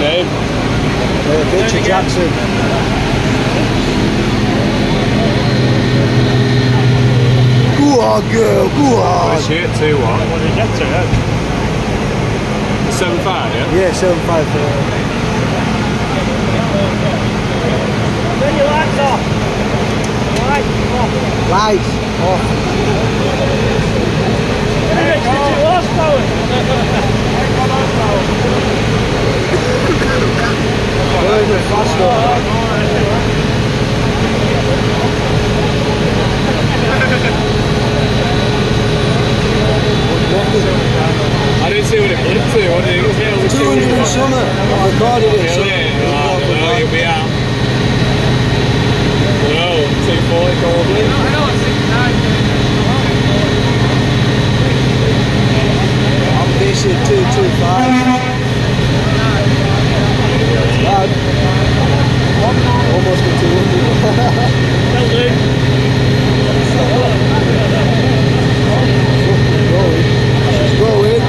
name? Richard Jackson. Go on, girl, go on. What's she at? 2 what? What did you get to, yeah? 7.5, yeah? Yeah, 7.5. Turn your lights off. Lights off. Lights off. Get too horsepower. Burning faster. I didn't see what it blipped to. What did it say? 200 and something. I recorded it. Really? Oh, no, you'll be out. No, 240 probably. I know it's 69. I'm basing 225. Bad. Almost at 200. She's going.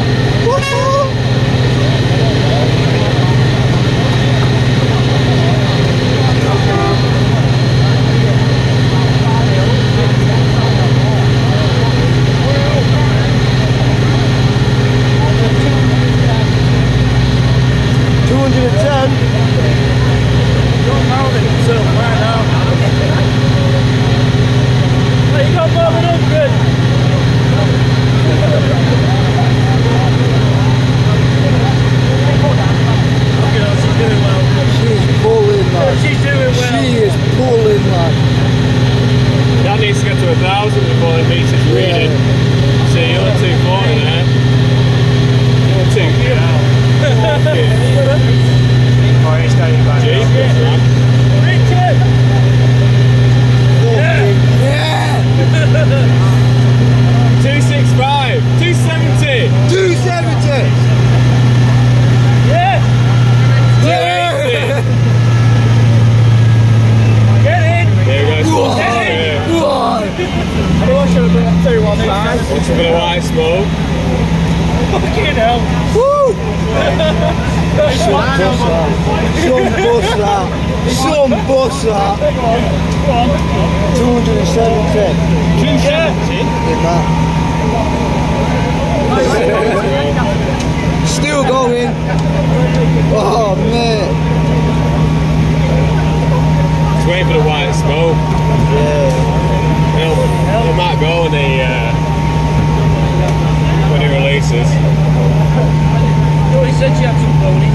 That needs to get to 1,000 before it meets its reading. See, you're at 240 there. You're 2. Oh, he's staying back. Jesus, man. Richard! Yeah! 265, 270, 270! Yeah! 280. Get in! There we go. I should have been at 215. What's a bit of white smoke? Fucking hell! Woo! Some bus that. Some bus that. 270. 270? In that. Still going. Oh, man. Just waiting for the white smoke. Yeah. It might go when it releases. Oh, he said you had some pony.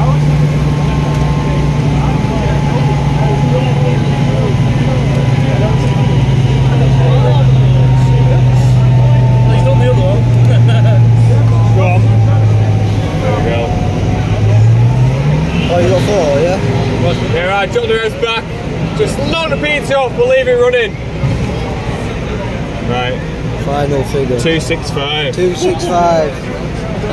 He's done the other one. Go on. There we go. Oh, you got 4, yeah? Yeah, right, drop the rest back. Just knock the PT off, we'll leave it running. Right. Final figure. 265. 265.